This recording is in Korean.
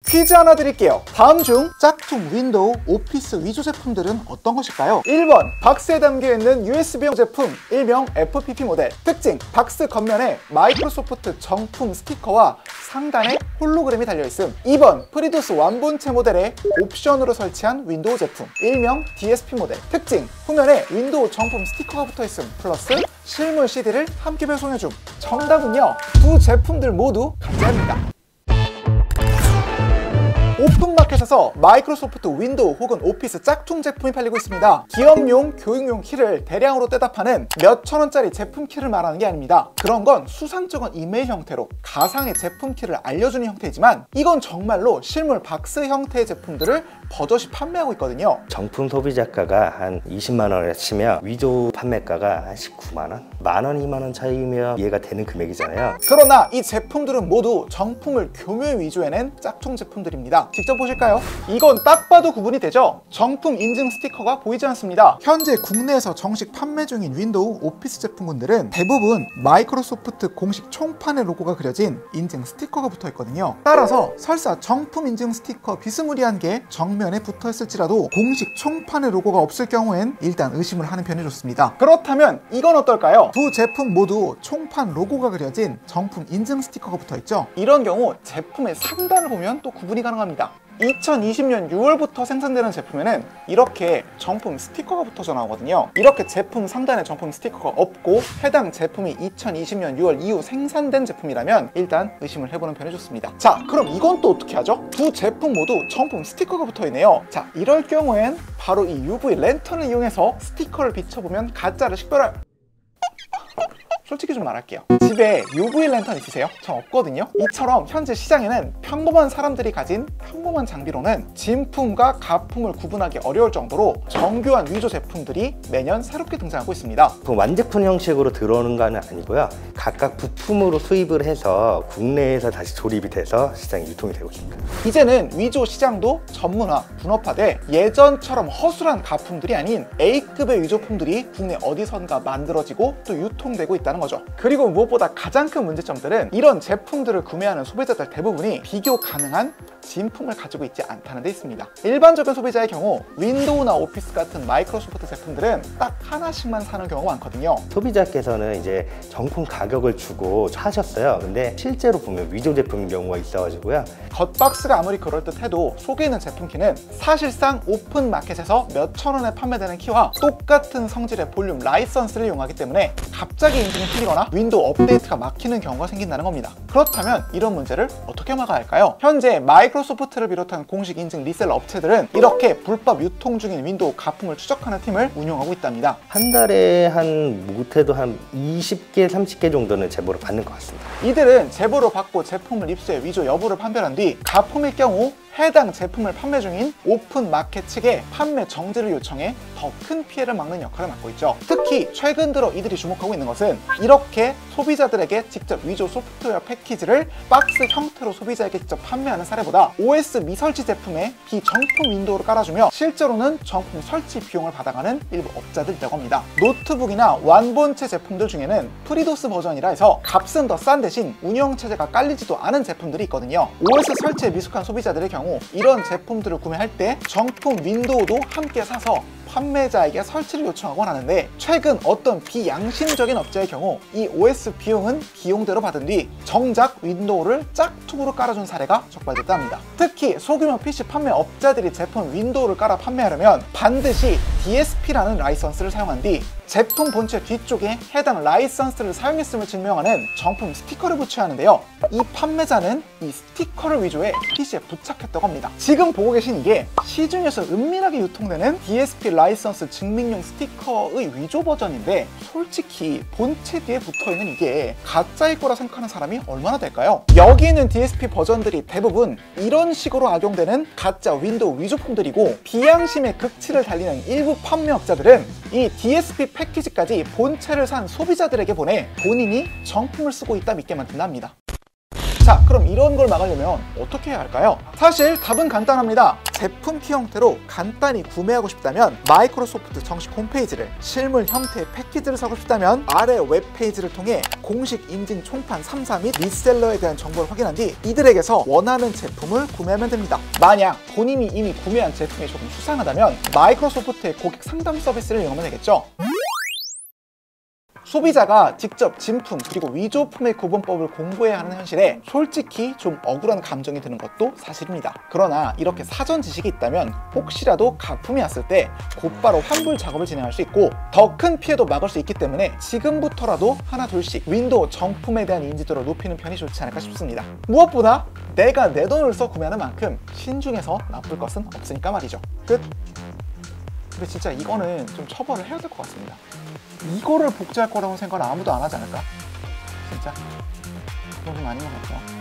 퀴즈 하나 드릴게요. 다음 중 짝퉁 윈도우, 오피스 위조 제품들은 어떤 것일까요? 1번 박스에 담겨있는 USB용 제품 일명 FPP 모델. 특징, 박스 겉면에 마이크로소프트 정품 스티커와 상단에 홀로그램이 달려있음. 2번 프리도스 완본체 모델에 옵션으로 설치한 윈도우 제품 일명 DSP 모델. 특징, 후면에 윈도우 정품 스티커가 붙어있음 플러스 실물 CD를 함께 배송해줌. 정답은요, 두 제품들 모두 가짜입니다. 오픈마켓에서 마이크로소프트 윈도우 혹은 오피스 짝퉁 제품이 팔리고 있습니다. 기업용, 교육용 키를 대량으로 떼다 파는 몇천 원짜리 제품 키를 말하는 게 아닙니다. 그런 건 수상쩍은 이메일 형태로 가상의 제품 키를 알려주는 형태이지만 이건 정말로 실물 박스 형태의 제품들을 버젓이 판매하고 있거든요. 정품 소비자가가 한 20만 원을 치면 위조 판매가가 한 19만 원? 만 원, 2만 원 차이면 이해가 되는 금액이잖아요. 그러나 이 제품들은 모두 정품을 교묘히 위조해낸 짝퉁 제품들입니다. 직접 보실까요? 이건 딱 봐도 구분이 되죠? 정품 인증 스티커가 보이지 않습니다. 현재 국내에서 정식 판매 중인 윈도우, 오피스 제품군들은 대부분 마이크로소프트 공식 총판의 로고가 그려진 인증 스티커가 붙어 있거든요. 따라서 설사 정품 인증 스티커 비스무리한 게 정면에 붙어 있을지라도 공식 총판의 로고가 없을 경우엔 일단 의심을 하는 편이 좋습니다. 그렇다면 이건 어떨까요? 두 제품 모두 총판 로고가 그려진 정품 인증 스티커가 붙어 있죠? 이런 경우 제품의 상단을 보면 또 구분이 가능합니다. 2020년 6월부터 생산되는 제품에는 이렇게 정품 스티커가 붙어져 나오거든요. 이렇게 제품 상단에 정품 스티커가 없고 해당 제품이 2020년 6월 이후 생산된 제품이라면 일단 의심을 해보는 편이 좋습니다. 자, 그럼 이건 또 어떻게 하죠? 두 제품 모두 정품 스티커가 붙어 있네요. 자, 이럴 경우엔 바로 이 UV 랜턴을 이용해서 스티커를 비춰보면 가짜를 식별할... 솔직히 좀 말할게요. 집에 UV 랜턴 있으세요? 전 없거든요. 이처럼 현재 시장에는 평범한 사람들이 가진 평범한 장비로는 진품과 가품을 구분하기 어려울 정도로 정교한 위조 제품들이 매년 새롭게 등장하고 있습니다. 완제품 형식으로 들어오는 건 아니고요. 각각 부품으로 수입을 해서 국내에서 다시 조립이 돼서 시장에 유통이 되고 있습니다. 이제는 위조 시장도 전문화, 분업화돼 예전처럼 허술한 가품들이 아닌 A급의 위조품들이 국내 어디선가 만들어지고 또 유통되고 있다는 거죠. 그리고 무엇보다 가장 큰 문제점들은 이런 제품들을 구매하는 소비자들 대부분이 비교 가능한 진품을 가지고 있지 않다는 데 있습니다. 일반적인 소비자의 경우 윈도우나 오피스 같은 마이크로소프트 제품들은 딱 하나씩만 사는 경우가 많거든요. 소비자께서는 이제 정품 가격을 주고 사셨어요. 근데 실제로 보면 위조 제품인 경우가 있어가지고요. 겉박스가 아무리 그럴듯해도 속에 있는 제품키는 사실상 오픈마켓에서 몇천 원에 판매되는 키와 똑같은 성질의 볼륨 라이선스를 이용하기 때문에 갑자기 인증이 틀리거나 윈도우 업데이트가 막히는 경우가 생긴다는 겁니다. 그렇다면 이런 문제를 어떻게 막아야 할까요? 현재 마이크로소프트를 비롯한 공식 인증 리셀러 업체들은 이렇게 불법 유통 중인 윈도우 가품을 추적하는 팀을 운영하고 있답니다. 한 달에 못해도 한 20개, 30개 정도는 제보를 받는 것 같습니다. 이들은 제보를 받고 제품을 입수해 위조 여부를 판별한 뒤 가품일 경우 해당 제품을 판매 중인 오픈마켓 측에 판매 정지를 요청해 더 큰 피해를 막는 역할을 맡고 있죠. 특히 최근 들어 이들이 주목하고 있는 것은 이렇게 소비자들에게 직접 위조 소프트웨어 패키지를 박스 형태로 소비자에게 직접 판매하는 사례보다 OS 미설치 제품에 비정품 윈도우를 깔아주며 실제로는 정품 설치 비용을 받아가는 일부 업자들이라고 합니다. 노트북이나 완본체 제품들 중에는 프리도스 버전이라 해서 값은 더 싼 대신 운영체제가 깔리지도 않은 제품들이 있거든요. OS 설치에 미숙한 소비자들의 경우 이런 제품들을 구매할 때 정품 윈도우도 함께 사서 판매자에게 설치를 요청하곤 하는데 최근 어떤 비양심적인 업자의 경우 이 OS 비용은 비용대로 받은 뒤 정작 윈도우를 짝퉁으로 깔아준 사례가 적발됐다 합니다. 특히 소규모 PC 판매 업자들이 제품 윈도우를 깔아 판매하려면 반드시 DSP라는 라이선스를 사용한 뒤 제품 본체 뒤쪽에 해당 라이선스를 사용했음을 증명하는 정품 스티커를 붙여야 하는데요. 이 판매자는 이 스티커를 위조해 PC에 부착했다고 합니다. 지금 보고 계신 이게 시중에서 은밀하게 유통되는 DSP 라이선스 증명용 스티커의 위조 버전인데 솔직히 본체 뒤에 붙어있는 이게 가짜일 거라 생각하는 사람이 얼마나 될까요? 여기 있는 DSP 버전들이 대부분 이런 식으로 악용되는 가짜 윈도우 위조품들이고 비양심의 극치를 달리는 일부 판매업자들은 이 DSP 패키지까지 본체를 산 소비자들에게 보내 본인이 정품을 쓰고 있다 믿게 만든답니다. 자, 그럼 이런 걸 막으려면 어떻게 해야 할까요? 사실 답은 간단합니다. 제품 키 형태로 간단히 구매하고 싶다면 마이크로소프트 정식 홈페이지를, 실물 형태의 패키지를 사고 싶다면 아래 웹페이지를 통해 공식 인증 총판 3사 및 리셀러에 대한 정보를 확인한 뒤 이들에게서 원하는 제품을 구매하면 됩니다. 만약 본인이 이미 구매한 제품이 조금 수상하다면 마이크로소프트의 고객 상담 서비스를 이용하면 되겠죠. 소비자가 직접 진품 그리고 위조품의 구분법을 공부해야 하는 현실에 솔직히 좀 억울한 감정이 드는 것도 사실입니다. 그러나 이렇게 사전 지식이 있다면 혹시라도 가품이 왔을 때 곧바로 환불 작업을 진행할 수 있고 더 큰 피해도 막을 수 있기 때문에 지금부터라도 하나 둘씩 윈도우 정품에 대한 인지도를 높이는 편이 좋지 않을까 싶습니다. 무엇보다 내가 내 돈을 써 구매하는 만큼 신중해서 나쁠 것은 없으니까 말이죠. 끝. 근데 진짜 이거는 좀 처벌을 해야 될 것 같습니다. 이거를 복제할 거라고 생각을 아무도 안 하지 않을까? 진짜? 그건 좀 아닌 것 같아요.